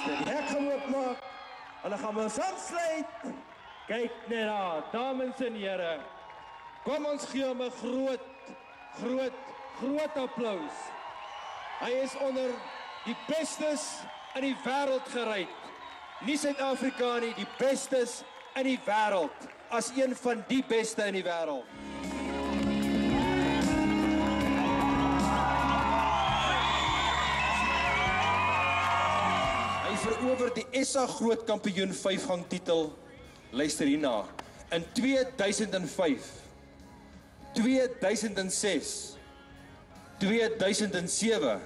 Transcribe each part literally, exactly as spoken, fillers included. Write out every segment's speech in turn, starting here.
die hek gaan oopmaak. En dan gaan we ons aansluit. Kyk net daar, dames en here. Kom ons gee hom 'n groot, groot, groot applaus. Hy is onder die bestes in die wêreld gery. Nie Suid-Afrika nie, die bestes in die wêreld. As een van die beste in die wêreld. Hy verower die S A Groot Kampioen vyfgang titel. Luister hierna. In twee duisend vyf, twee duisend ses, twee duisend sewe,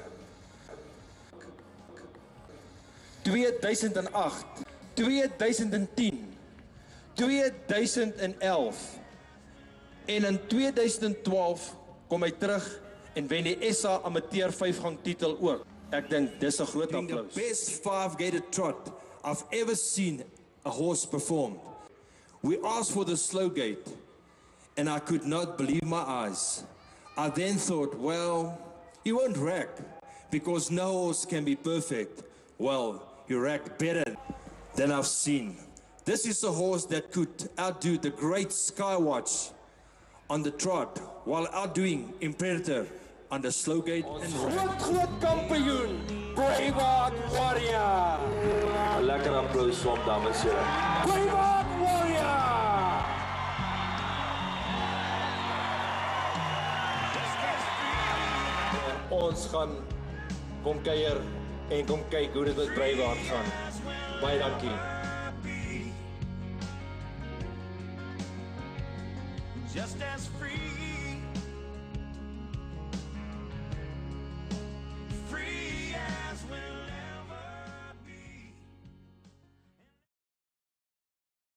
twee duisend agt, twee duisend tien, twee duisend elf en in twee duisend twaalf kom hy terug en wen die S A Amateur vyfgang titel ook. Ek dink dis 'n groot applaus. The best five-gated trot I've ever seen a horse perform. We asked for the slow gate and I could not believe my eyes. I then thought, well, he won't rack because no horse can be perfect. Well, you rack better than I've seen. This is a horse that could outdo the great Skywatch on the trot while outdoing Imperator on the slow gate. En groot, groot kampioen, Braveheart Warrior. 'n Lekker applaus vir hom, dames en here. Braveheart Warrior! Ons gaan kom kuier en kom kyk hoe dit met Braveheart gaan. Baie dankie.